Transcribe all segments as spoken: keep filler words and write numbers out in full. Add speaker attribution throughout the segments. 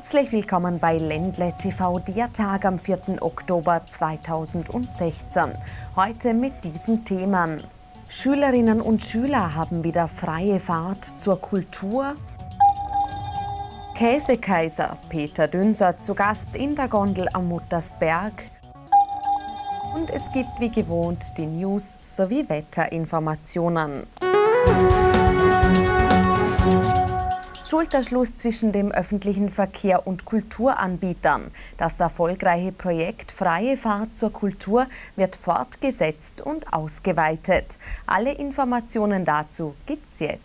Speaker 1: Herzlich willkommen bei Ländle T V, der Tag am vierten Oktober zweitausendsechzehn. Heute mit diesen Themen. Schülerinnen und Schüler haben wieder freie Fahrt zur Kultur. Käsekaiser Peter Dünser zu Gast in der Gondel am Muttersberg. Und es gibt wie gewohnt die News sowie Wetterinformationen. Schulterschluss zwischen dem öffentlichen Verkehr und Kulturanbietern. Das erfolgreiche Projekt Freie Fahrt zur Kultur wird fortgesetzt und ausgeweitet. Alle Informationen dazu gibt's jetzt.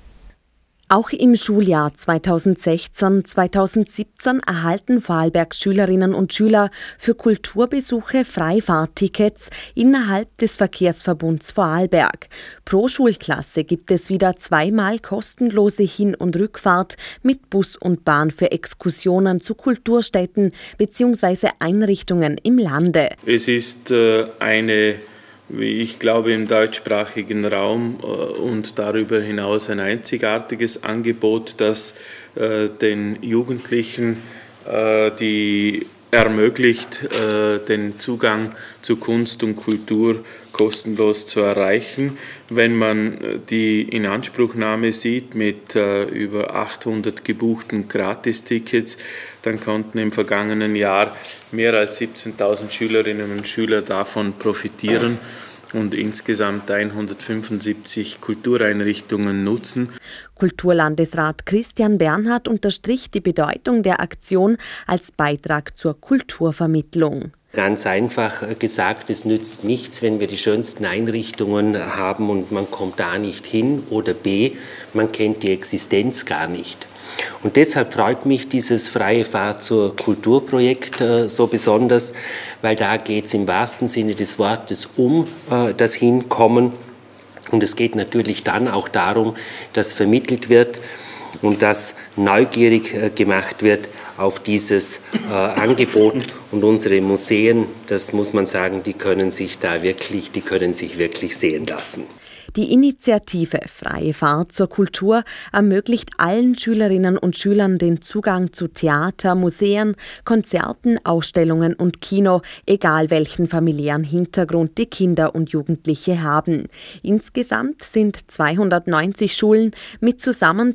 Speaker 1: Auch im Schuljahr zweitausendsechzehn zweitausendsiebzehn erhalten Vorarlbergs Schülerinnen und Schüler für Kulturbesuche Freifahrttickets innerhalb des Verkehrsverbunds Vorarlberg. Pro Schulklasse gibt es wieder zweimal kostenlose Hin- und Rückfahrt mit Bus und Bahn für Exkursionen zu Kulturstätten bzw. Einrichtungen im Lande.
Speaker 2: Es ist äh, eine wie ich glaube, im deutschsprachigen Raum und darüber hinaus ein einzigartiges Angebot, das äh, den Jugendlichen äh, die ermöglicht, äh, den Zugang zu Kunst und Kultur kostenlos zu erreichen. Wenn man die Inanspruchnahme sieht mit äh, über achthundert gebuchten Gratistickets, dann konnten im vergangenen Jahr mehr als siebzehntausend Schülerinnen und Schüler davon profitieren und insgesamt hundertfünfundsiebzig Kultureinrichtungen nutzen.
Speaker 1: Kulturlandesrat Christian Bernhard unterstrich die Bedeutung der Aktion als Beitrag zur Kulturvermittlung.
Speaker 3: Ganz einfach gesagt, es nützt nichts, wenn wir die schönsten Einrichtungen haben und man kommt da nicht hin, oder B, man kennt die Existenz gar nicht. Und deshalb freut mich dieses Freie Fahrt zur Kulturprojekt äh, so besonders, weil da geht es im wahrsten Sinne des Wortes um äh, das Hinkommen. Und es geht natürlich dann auch darum, dass vermittelt wird und dass neugierig äh, gemacht wird auf dieses äh, Angebot. Und unsere Museen, das muss man sagen, die können sich da wirklich, die können sich wirklich sehen lassen.
Speaker 1: Die Initiative Freie Fahrt zur Kultur ermöglicht allen Schülerinnen und Schülern den Zugang zu Theater, Museen, Konzerten, Ausstellungen und Kino, egal welchen familiären Hintergrund die Kinder und Jugendliche haben. Insgesamt sind zweihundertneunzig Schulen mit zusammen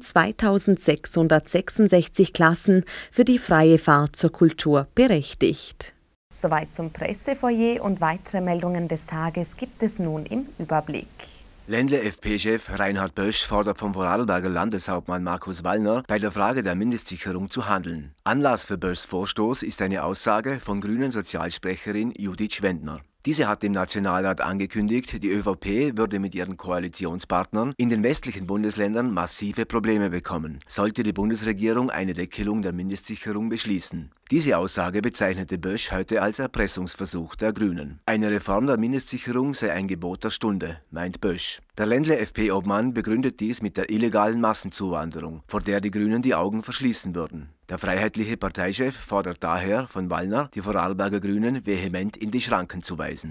Speaker 1: zweitausendsechshundertsechsundsechzig Klassen für die Freie Fahrt zur Kultur berechtigt. Soweit zum Pressefoyer, und weitere Meldungen des Tages gibt es nun im Überblick.
Speaker 4: Ländle-F P-Chef Reinhard Bösch fordert vom Vorarlberger Landeshauptmann Markus Wallner, bei der Frage der Mindestsicherung zu handeln. Anlass für Böschs Vorstoß ist eine Aussage von grünen Sozialsprecherin Judith Schwendner. Diese hat dem Nationalrat angekündigt, die ÖVP würde mit ihren Koalitionspartnern in den westlichen Bundesländern massive Probleme bekommen, sollte die Bundesregierung eine Deckelung der Mindestsicherung beschließen. Diese Aussage bezeichnete Bösch heute als Erpressungsversuch der Grünen. Eine Reform der Mindestsicherung sei ein Gebot der Stunde, meint Bösch. Der Ländle-F P-Obmann begründet dies mit der illegalen Massenzuwanderung, vor der die Grünen die Augen verschließen würden. Der freiheitliche Parteichef fordert daher von Wallner, die Vorarlberger Grünen vehement in die Schranken zu weisen.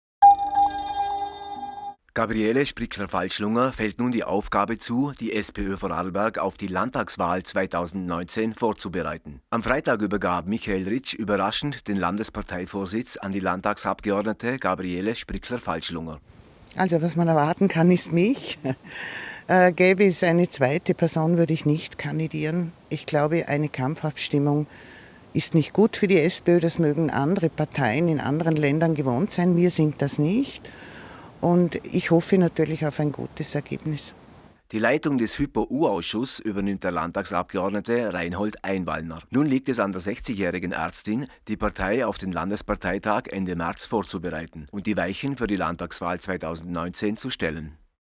Speaker 4: Gabriele Sprickler-Falschlunger fällt nun die Aufgabe zu, die SPÖ Vorarlberg auf die Landtagswahl zweitausendneunzehn vorzubereiten. Am Freitag übergab Michael Ritsch überraschend den Landesparteivorsitz an die Landtagsabgeordnete Gabriele Sprickler-Falschlunger.
Speaker 5: Also was man erwarten kann, ist mich. Äh, gäbe es eine zweite Person, würde ich nicht kandidieren. Ich glaube, eine Kampfabstimmung ist nicht gut für die SPÖ. Das mögen andere Parteien in anderen Ländern gewohnt sein. Wir sind das nicht. Und ich hoffe natürlich auf ein gutes Ergebnis.
Speaker 4: Die Leitung des Hypo-U-Ausschusses übernimmt der Landtagsabgeordnete Reinhold Einwallner. Nun liegt es an der sechzigjährigen Ärztin, die Partei auf den Landesparteitag Ende März vorzubereiten und die Weichen für die Landtagswahl zweitausendneunzehn zu stellen.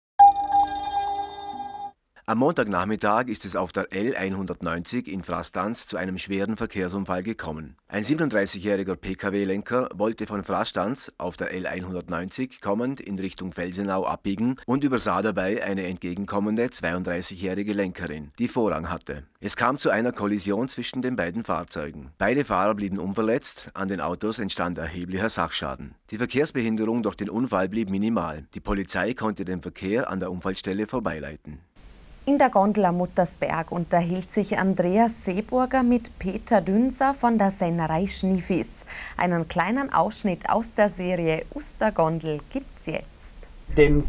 Speaker 4: Am Montagnachmittag ist es auf der L hundertneunzig in Frastanz zu einem schweren Verkehrsunfall gekommen. Ein siebenunddreißigjähriger P K W-Lenker wollte von Frastanz auf der L hundertneunzig kommend in Richtung Felsenau abbiegen und übersah dabei eine entgegenkommende zweiunddreißigjährige Lenkerin, die Vorrang hatte. Es kam zu einer Kollision zwischen den beiden Fahrzeugen. Beide Fahrer blieben unverletzt, an den Autos entstand erheblicher Sachschaden. Die Verkehrsbehinderung durch den Unfall blieb minimal. Die Polizei konnte den Verkehr an der Unfallstelle vorbeileiten.
Speaker 1: In der Gondel am Muttersberg unterhielt sich Andreas Seeburger mit Peter Dünser von der Sennerei Schniefis. Einen kleinen Ausschnitt aus der Serie Ostergondel gibt's jetzt.
Speaker 6: Den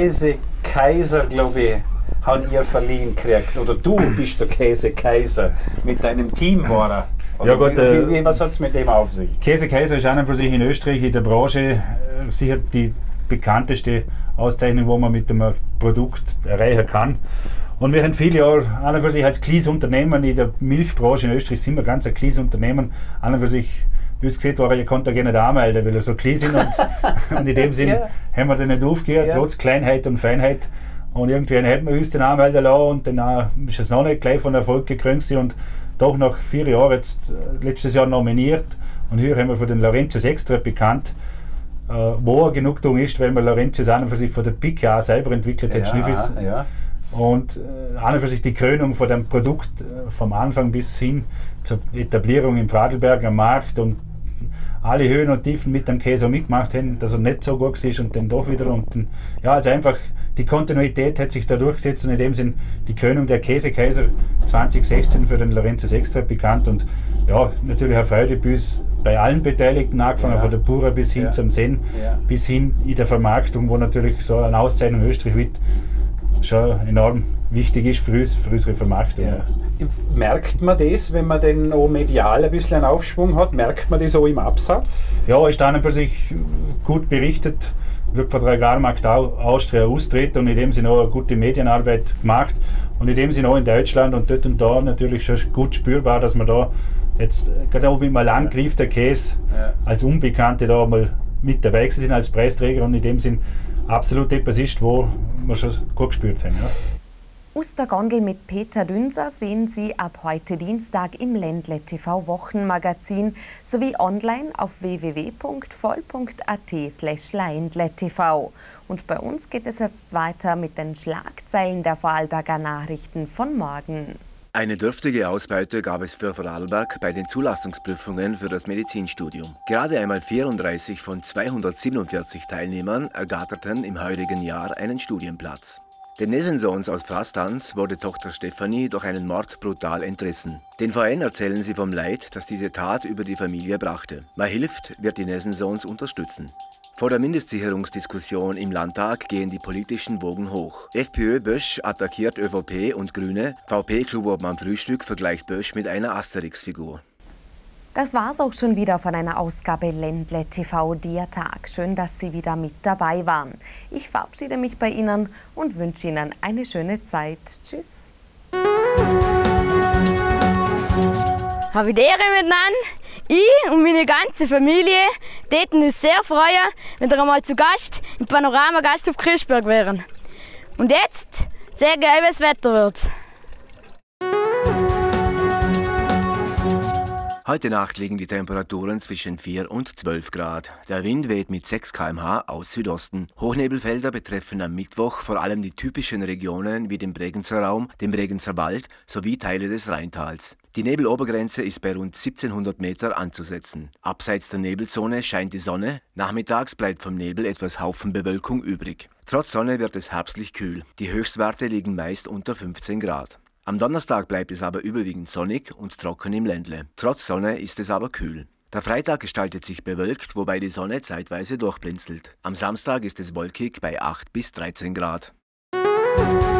Speaker 6: Käsekaiser, glaube ich, haben ihr verliehen gekriegt. Oder du bist der Käsekaiser. Mit deinem Team war er. Oder ja gut, wie, wie, was hat es mit dem auf sich?
Speaker 7: Käsekaiser ist an und für sich in Österreich in der Branche äh, sicher die bekannteste Auszeichnung, wo man mit dem Produkt erreichen kann. Und wir haben viele Jahre an und für sich als kleines Unternehmen in der Milchbranche in Österreich sind wir ganz ein kleines Unternehmen. An und für sich, wie es gesehen war, ihr könnt da gerne anmelden, weil wir so klein sind. Und, und in dem Sinn ja. haben wir den nicht aufgehört, ja. trotz Kleinheit und Feinheit. Und irgendwann hätten wir uns den anmelden lassen und dann ist es noch nicht gleich von Erfolg gekrönt und doch nach vier Jahren jetzt letztes Jahr nominiert. Und hier haben wir für den Laurentius Extra bekannt, äh, wo eine Genugtuung ist, weil wir Laurentius an und für sich von der Pika selber entwickelt hat, ja, Schniefis. Ja. Und äh, an und für sich die Krönung von dem Produkt äh, vom Anfang bis hin zur Etablierung im Vorarlberg am Markt und alle Höhen und Tiefen mit dem Käse mitgemacht haben, dass er nicht so gut ist und dann doch wieder. Und dann, ja, also einfach die Kontinuität hat sich da durchgesetzt und in dem Sinn die Krönung der Käsekaiser zwanzig sechzehn für den Laurentius Extra bekannt. Und ja, natürlich eine Freude bis bei allen Beteiligten, angefangen ja. von der Pura bis hin ja. zum Sen, ja. bis hin in der Vermarktung, wo natürlich so eine Auszeichnung in Österreich wird, schon enorm wichtig ist für uns, für unsere Vermarktung. Ja.
Speaker 6: Merkt man das, wenn man den auch medial ein bisschen einen Aufschwung hat? Merkt man das auch im Absatz?
Speaker 7: Ja, ist dann für sich gut berichtet, wird von der Agrarmarkt Austria austreten und in dem Sinne auch eine gute Medienarbeit gemacht und in dem Sinne auch in Deutschland und dort und da natürlich schon gut spürbar, dass man da jetzt, gerade auch mit einem Landgriff der Käse ja. als Unbekannte da mal mit dabei sind als Preisträger und in dem Sinn absolut etwas ist, wo wir schon gut gespürt haben. Ja.
Speaker 1: Ostergondel mit Peter Dünser sehen Sie ab heute Dienstag im Ländle T V Wochenmagazin sowie online auf w w w punkt voll punkt a t slash ländle t v. Und bei uns geht es jetzt weiter mit den Schlagzeilen der Vorarlberger Nachrichten von morgen.
Speaker 4: Eine dürftige Ausbeute gab es für Vorarlberg bei den Zulassungsprüfungen für das Medizinstudium. Gerade einmal vierunddreißig von zweihundertsiebenundvierzig Teilnehmern ergatterten im heurigen Jahr einen Studienplatz. Den Nessensohns aus Frastanz wurde Tochter Stefanie durch einen Mord brutal entrissen. Den V N erzählen sie vom Leid, das diese Tat über die Familie brachte. Wer hilft, wird die Nessensohns unterstützen. Vor der Mindestsicherungsdiskussion im Landtag gehen die politischen Wogen hoch. FPÖ Bösch attackiert ÖVP und Grüne. V P-Clubobmann Frühstück vergleicht Bösch mit einer Asterix-Figur.
Speaker 1: Das war's auch schon wieder von einer Ausgabe Ländle T V der Tag. Schön, dass Sie wieder mit dabei waren. Ich verabschiede mich bei Ihnen und wünsche Ihnen eine schöne Zeit. Tschüss.
Speaker 8: Habe ich Ehre miteinander. Ich und meine ganze Familie täten uns sehr freuen, wenn wir einmal zu Gast im Panorama Gasthof Krischberg wären. Und jetzt zeige ich, wie das Wetter wird.
Speaker 4: Heute Nacht liegen die Temperaturen zwischen vier und zwölf Grad. Der Wind weht mit sechs Kilometer pro Stunde aus Südosten. Hochnebelfelder betreffen am Mittwoch vor allem die typischen Regionen wie den Bregenzer Raum, den Bregenzer Wald sowie Teile des Rheintals. Die Nebelobergrenze ist bei rund siebzehnhundert Meter anzusetzen. Abseits der Nebelzone scheint die Sonne. Nachmittags bleibt vom Nebel etwas Haufenbewölkung übrig. Trotz Sonne wird es herbstlich kühl. Die Höchstwerte liegen meist unter fünfzehn Grad. Am Donnerstag bleibt es aber überwiegend sonnig und trocken im Ländle. Trotz Sonne ist es aber kühl. Der Freitag gestaltet sich bewölkt, wobei die Sonne zeitweise durchblinzelt. Am Samstag ist es wolkig bei acht bis dreizehn Grad.